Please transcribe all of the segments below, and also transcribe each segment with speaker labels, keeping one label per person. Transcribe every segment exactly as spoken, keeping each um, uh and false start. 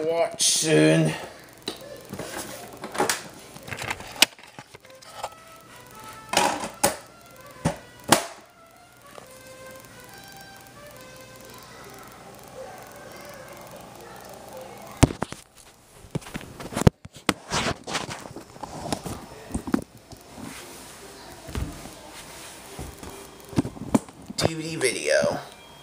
Speaker 1: watch soon. D V D video.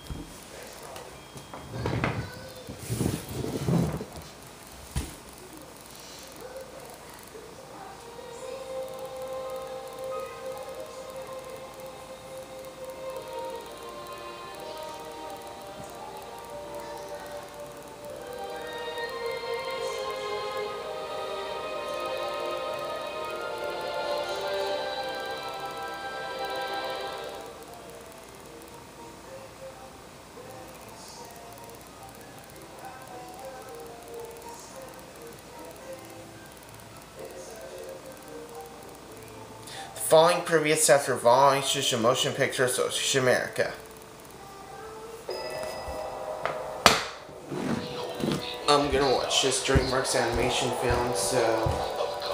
Speaker 1: Following previous sets for Volume Motion Picture Association America. I'm gonna watch this DreamWorks animation film, so...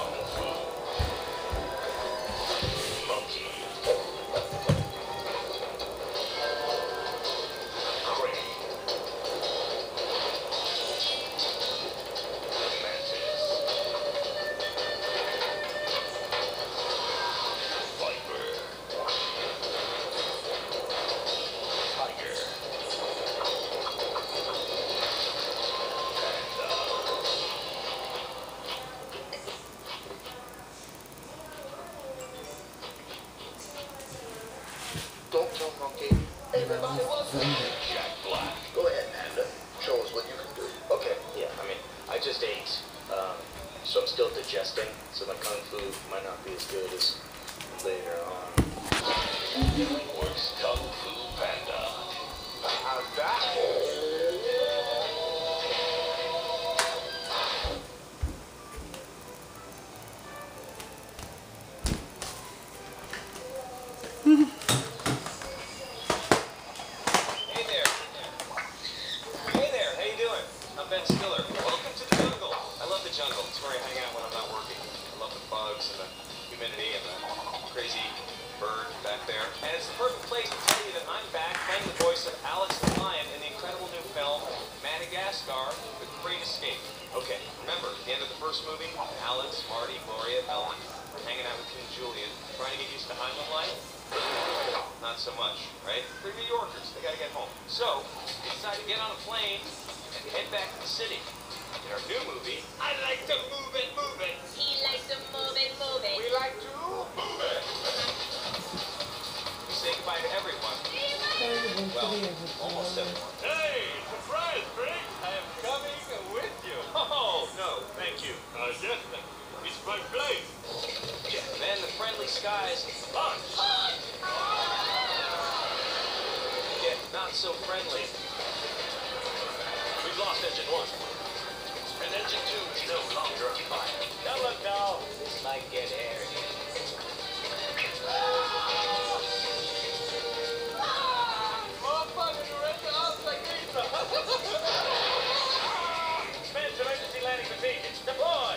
Speaker 2: Monkey. Everybody wants it. Jack Black. Go ahead, Panda. Show us what you can do. Okay.
Speaker 3: Yeah, I mean, I just ate, um, so I'm still digesting, so my kung fu might not be as good as later on.
Speaker 2: Works Kung Fu Panda. How's that?
Speaker 3: Ben Stiller. Welcome to the jungle. I love the jungle. It's where I hang out when I'm not working. I love the bugs and the humidity and the crazy bird back there. And it's the perfect place to tell you that I'm back playing the voice of Alex the Lion in the incredible new film, Madagascar, The Great Escape. Okay, remember, at the end of the first movie, Alex, Marty, Gloria, Ellen were hanging out with King Julian, trying to get used to island life. Not so much, right? They're New Yorkers. They gotta get home. So, they decide to get on a plane and head back to the city. In our new movie, I like to move it, move it.
Speaker 4: He likes to move it, move it.
Speaker 3: We like to move it. We say goodbye to everyone. Well, almost everyone.
Speaker 5: Hey, surprise, Frank! I am coming with you.
Speaker 3: Oh, no, thank you.
Speaker 5: Uh, yes, then. It's my plane.
Speaker 3: Yeah, then the friendly skies
Speaker 5: Launch.
Speaker 3: get not so friendly.
Speaker 5: We've lost engine one. And engine two is no longer on fire.
Speaker 3: Now look now, this might get hairy.
Speaker 5: Motherfucker, you ready to us like pizza?
Speaker 3: Spence, emergency landing procedures. Deploy!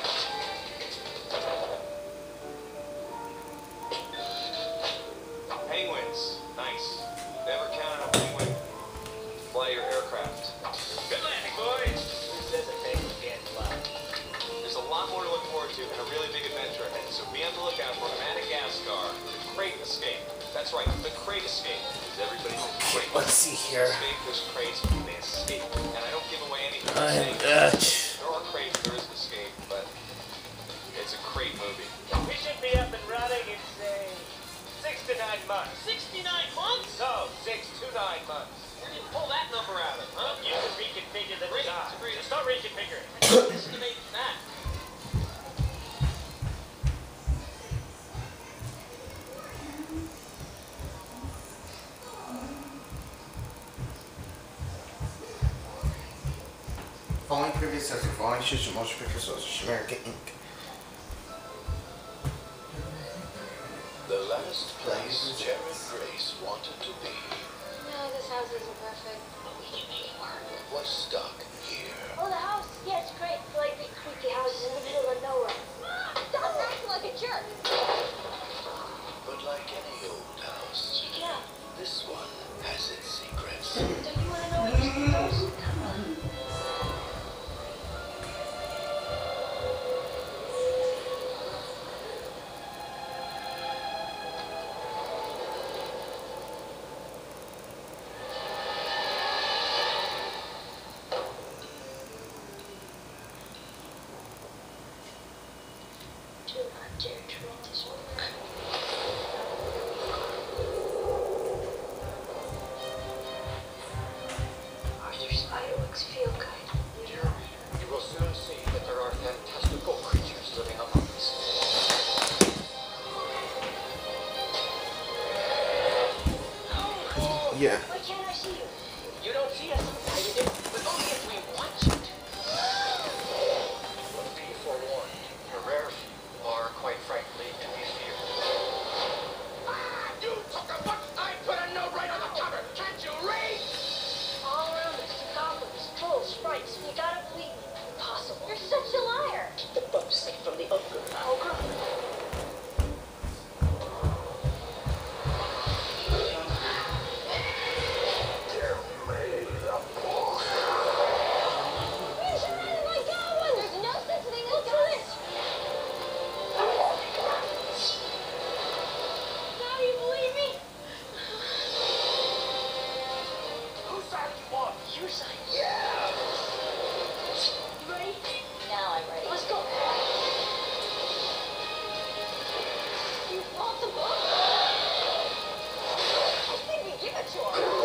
Speaker 3: Penguins. Nice. Never count on a penguin. Fly your aircraft. Good landing, boys! Who says a penguin can't fly? There's a lot more to look forward to and a really big adventure ahead, so be on the lookout for Madagascar, The Great Escape. That's right, The Great Escape. Is everybody great?
Speaker 1: Let's see here.
Speaker 3: Escape, there's crates, they escape. And I don't give away anything.
Speaker 1: I am
Speaker 3: I'm saying
Speaker 1: Dutch.
Speaker 3: there are crates, there is an escape, but it's a great movie.
Speaker 5: We should be up and running in, say, six to nine months.
Speaker 4: sixty-nine months?
Speaker 3: No, six to nine months. Where did you pull that number out of, huh?
Speaker 5: You can reconfigure the
Speaker 3: Great,
Speaker 5: design.
Speaker 3: great.
Speaker 5: Just start reconfiguring.
Speaker 3: Estimate that.
Speaker 1: Following previous sets of Volume Motion Picture Association America, Incorporated.
Speaker 2: The last place Jerry Grace wanted to be.
Speaker 4: No, this house isn't perfect.
Speaker 2: car was stuck here.
Speaker 6: Oh, the house. Yeah, it's great. Like big creepy houses in the middle of nowhere.
Speaker 4: Stop acting like a jerk.
Speaker 2: But like any old house,
Speaker 6: Check it out.
Speaker 2: this one has its secrets.
Speaker 6: Don't you want to know what this goes? Come on. Do not dare to read this book. Arthur Spiderwick's feel good.
Speaker 2: Dear, you will soon see that there are fantastical creatures living among us.
Speaker 1: Yeah.
Speaker 6: Why can't I see you?
Speaker 5: You don't see us, I did, but only if we want you to.
Speaker 2: But be forewarned, your rare few are, quite frankly, to be feared.
Speaker 5: Ah, you took a bunch! I put a note right on the cover! Can't you read?
Speaker 6: All around us, goblins, trolls, sprites. We gotta believe me. Impossible.
Speaker 4: You're such a liar.
Speaker 5: Keep the bump safe from the ogre.
Speaker 6: Ogre.
Speaker 4: Oh my God, there's no such thing as ghosts. Now you believe me?
Speaker 5: Whose side do you want?
Speaker 6: Your side.
Speaker 5: Yeah!
Speaker 6: You ready?
Speaker 4: Now I'm ready.
Speaker 6: Let's go.
Speaker 4: You want the book? I think we give it to her.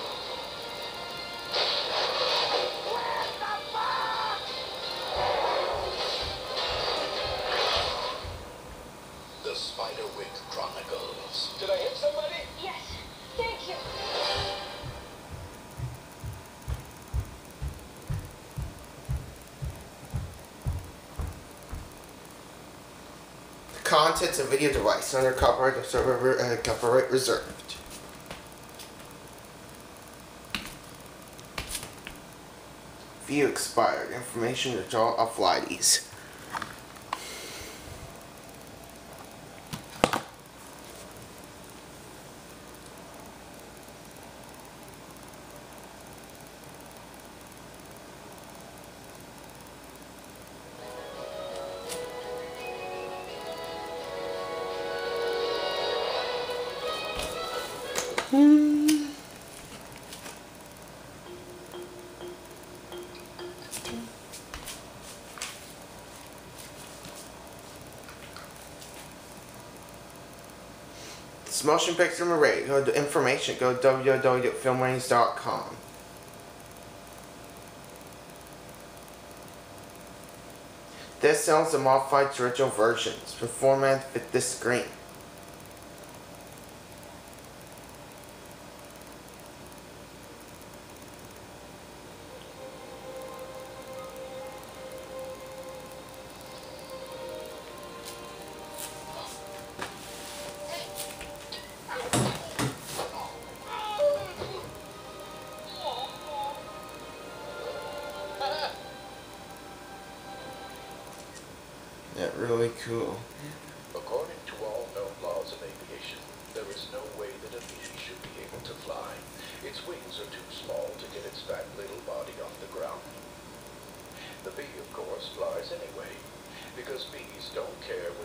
Speaker 2: The Spiderwick Chronicles.
Speaker 5: Did I hit somebody?
Speaker 6: Yes. Thank you.
Speaker 1: The contents of video device under copyright server uh, copyright reserved. View expired. Information to draw off lighties. This motion picture array. Go to information. Go to w w w dot film ratings dot com. This sells the modified original versions for format fit this screen. Yeah, really cool.
Speaker 2: According to all known laws of aviation, there is no way that a bee should be able to fly. Its wings are too small to get its fat little body off the ground. The bee, of course, flies anyway, because bees don't care